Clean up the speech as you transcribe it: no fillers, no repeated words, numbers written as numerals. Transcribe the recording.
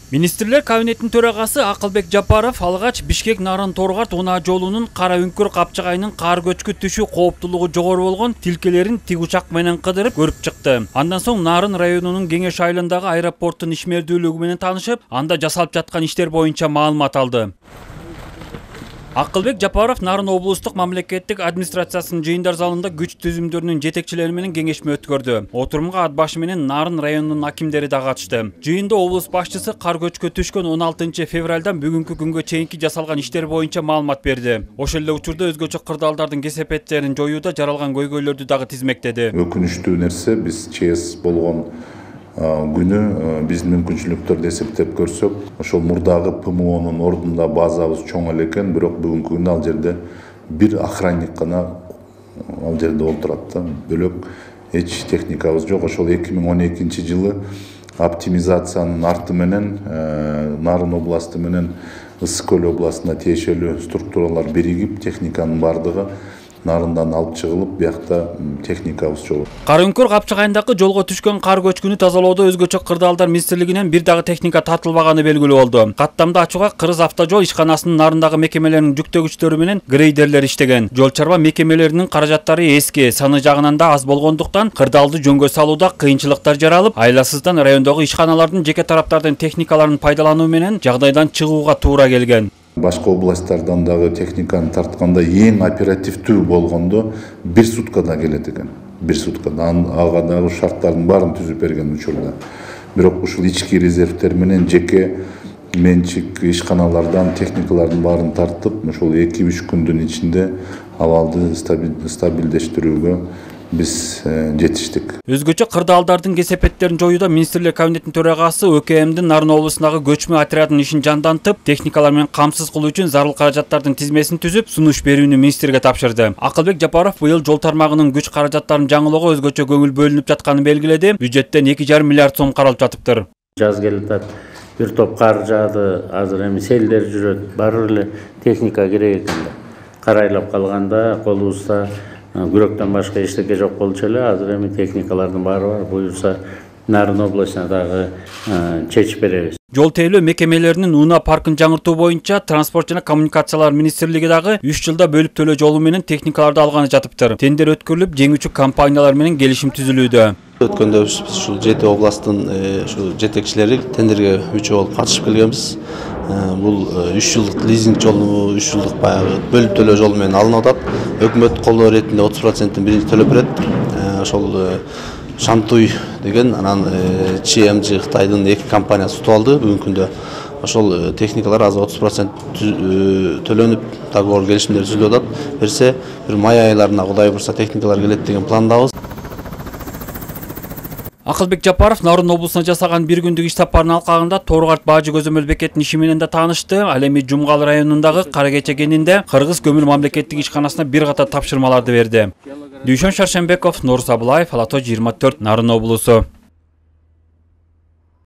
Министрлер кабинетinin төрагасы Акылбек Жапаров алгач Бишкек Нарын Торгарт унаа жолунун Кара Үңкүр капчыгайынын кар көчкү түшүү кооптулугу жогору болгон тилкелерин тиг учак менен кыдырып көрүп чыкты. Андан соң Нарын районунун Кеңеш айылындагы аэропорттун ишмердүүлүгү менен таанышып, анда жасалып жаткан иштер боюнча маалымат алды. Акылбек Жапаров Нарын облустук мамлекеттик администрациясынын жыйындар залында күч түзүмдөрүнүн жетекчилери менен кеңешме өткөрдү. Отурумга ат башы менен Нарын районунун акимдери да катышты. Жыйында облус башчысы кар көчкү түшкөн 16 февралдан бүгүнкү күнгө чейинки жасалган иштер боюнча маалымат берди. Ошол эле учурда өзгөчө кырдаалдардын кесепеттерин жоюуда жаралган көйгөйлөрдү дагы тизмектеди. Өкүнүчтүү нерсе, биз ЧС болгон күнү биздин мүмкүнчүлүктөрдү эсептеп көрсөк, ошол мурдагы ПМОнун ордунда базабыз чоң эле экен, бирок бүгүнкү күндө ал жерде бир охранник гана ал жерде отурат да. Бөлөк эч техникабыз жок. Ошол 2012 жылы оптимизациянын арты менен Нарын областы менен Ысык Көл областына тиешелүү структуралар биригип, техниканын бардыгы Нарындан алып чыгылып, биякта техникабыз жок. Кара Үңкүр капчыгайындагы жолго түшкөн кар көчкүнү тазалоодо өзгөчө кырдаалдар министрлигинен бир дагы техника тартылбаганы белгилүү болду. Каттамда ачууга Кыргыз автожол ишканасынын Нарындагы мекемелеринин жүктөгүчтөрү менен грейдерлер иштеген. Жол чарба мекемелеринин каражаттары эски, саны жагынан да аз болгондуктан кырдаалды жөнгө салууда кыйынчылыктар жаралып, айласыздан райондогу ишканалардын жеке тараптардын техникаларын пайдалануу менен жагдайдан чыгууга туура келген. Башка областтардан дагы техниканы тартканда эң оперативдүү болгондо бир суткада келет экен. Бир суткада ага дагы шарттардын баарын түзүп берген учурда. Бирок ушул ички резервтер менен жеке менчик ишканалардан техникалардын баарын тартып, ушул 2-3 күндүн ичинде абалды стабилдештирүүгө биз жетиштик. Өзгөчө кырдаалдардын кесепеттерин жоюуда министрлер кабинетинин төрагасы ÖKM'дин Нарын облусундагы көчмө отрядынын ишин жандантып, техникалар менен камсыз кылуу үчүн зарыл каражаттардын тизмесин түзүп, сунуш берүүнү министрге тапшырды. Акылбек Жапаров быйыл жол тармагынын күч каражаттарын жаңылоого өзгөчө көңүл бөлүнүп жатканын белгиледи. Бюджеттен 2,5 миллиард сом каралып жатыптыр. Жаз келип атат. Бир топ кар жаады, азыр эми селдер жүрөт. Баары эле техника керек экен. Карайлап калганда колубузда күрөктөн башка эчтеке жок болчу эле. Азыр эми техникалардын баары бар. Буюрса Нарын областына дагы чечип беребиз. Жол тейлөө мекемелеринин унаа паркын жаңыртуу боюнча Транспорт жана коммуникациялар министрлиги дагы 3 жылда бөлүп төлөө жолу менен техникаларды алганы жатыптыр. Тендер өткөрүлүп, жеңүүчү компаниялар менен келишим түзүлүүдө. Өткөндө ушул 7 областтын ушу жетекчилери тендерге 3 болуп катышып келгенбиз. Бул 3 жылдык лизинг жолу, 3 жылдык баягы бөлүп төлөө жолу менен алынып атат. Өкмөт колдоо иретинде 30%-ин биринчи төлөп берет. Ошол Шантуй деген анан ЧМЖ Кытайдын 2 компаниясы сутуп алды бүгүнкү күндө. Ошол техникалар азыр 30% төлөнүп, договор келишимдер түзүлүп атат. Берсе бир май айларына Кудай бурса техникалар келет деген пландабыз. Акылбек Жапаров Нарын облусуна жасаган бир күндүк иш сапарынын алкагында Торгарт Бажы көзөмөл бекетинин иши менен да таанышты. Ал эми Жумгал районундагы Каракече кенинде Кыргыз көмүр мамлекеттик ишканасына бир катар тапшырмаларды берди. Дүйшөн Шаршенбеков, Нурус Абылаев, Ала Тоо 24, Нарын облусу.